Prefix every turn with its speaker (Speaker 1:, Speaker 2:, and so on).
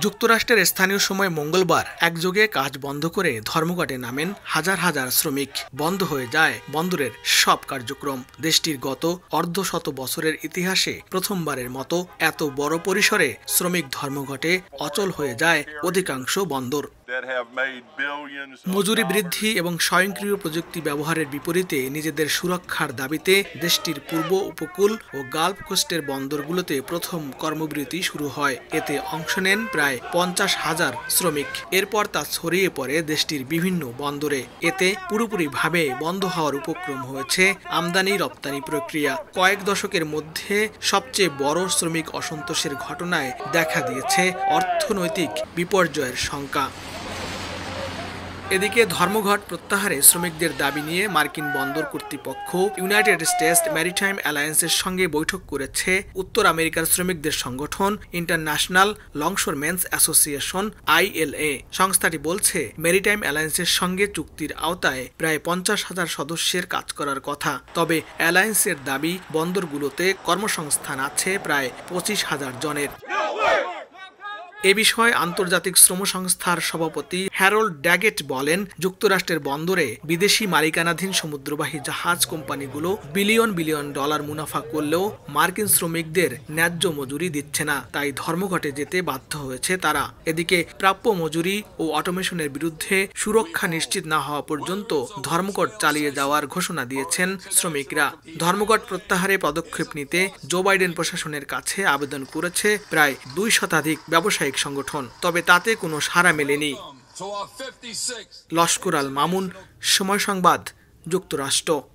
Speaker 1: যুক্তরাষ্ট্রের স্থানীয় সময় মঙ্গলবার একযোগে কাজ বন্ধ করে ধর্মঘটে নামেন হাজার হাজার শ্রমিক। বন্ধ হয়ে যায় বন্দরের সব কার্যক্রম। দেশটির গত অর্ধশত বছরের ইতিহাসে প্রথমবারের মতো এত বড় পরিসরে শ্রমিক ধর্মঘটে অচল হয়ে যায় অধিকাংশ বন্দর। মজুরি বৃদ্ধি এবং স্বয়ংক্রিয় প্রযুক্তি ব্যবহারের বিপরীতে নিজেদের সুরক্ষার দাবিতে দেশটির পূর্ব উপকূল ও গালফ কোস্টের বন্দরগুলোতে প্রথম কর্মবিরতি শুরু হয়। এতে অংশ নেন প্রায় 50,000 শ্রমিক। এরপর তা ছড়িয়ে পড়ে দেশটির বিভিন্ন বন্দরে। এতে পুরোপুরিভাবে বন্ধ হওয়ার উপক্রম হয়েছে আমদানি রপ্তানি প্রক্রিয়া। কয়েক দশকের মধ্যে সবচেয়ে বড় শ্রমিক অসন্তোষের ঘটনায় দেখা দিয়েছে অর্থনৈতিক বিপর্যয়ের শঙ্কা। এদিকে ধর্মঘট প্রত্যাহারে শ্রমিকদের দাবি নিয়ে মার্কিন বন্দর কর্তৃপক্ষ ইউনাইটেড স্টেটস ম্যারিটাইম অ্যালায়েন্সের সঙ্গে বৈঠক করেছে উত্তর আমেরিকার শ্রমিকদের সংগঠন ইন্টারন্যাশনাল লংশোরম্যানস অ্যাসোসিয়েশন ILA। সংস্থাটি বলছে, মেরিটাইম অ্যালায়েন্সের সঙ্গে চুক্তির আওতায় প্রায় 50,000 সদস্যের কাজ করার কথা। তবে অ্যালায়েন্সের দাবি, বন্দরগুলোতে কর্মসংস্থান আছে প্রায় 25,000 জনের। এ বিষয়ে আন্তর্জাতিক শ্রম সংস্থার সভাপতি হ্যারল্ড ড্যাগেট বলেন, যুক্তরাষ্ট্রের বন্দরে বিদেশি মালিকানাধীন সমুদ্রবাহী জাহাজ কোম্পানিগুলো বিলিয়ন বিলিয়ন ডলার মুনাফা করলেও মার্কিন শ্রমিকদের ন্যায্য মজুরি দিচ্ছে না। তাই ধর্মঘটে যেতে বাধ্য হয়েছে তারা। এদিকে প্রাপ্য মজুরি ও অটোমেশনের বিরুদ্ধে সুরক্ষা নিশ্চিত না হওয়া পর্যন্ত ধর্মঘট চালিয়ে যাওয়ার ঘোষণা দিয়েছেন শ্রমিকরা। ধর্মঘট প্রত্যাহারে পদক্ষেপ নিতে জো বাইডেন প্রশাসনের কাছে আবেদন করেছে প্রায় 2 শতাধিক ব্যবসায়িক সংগঠন। তবে তাতে কোনো সাড়া মেলেনি। লস্কর আল মামুন, সময় সংবাদ, যুক্তরাষ্ট্র।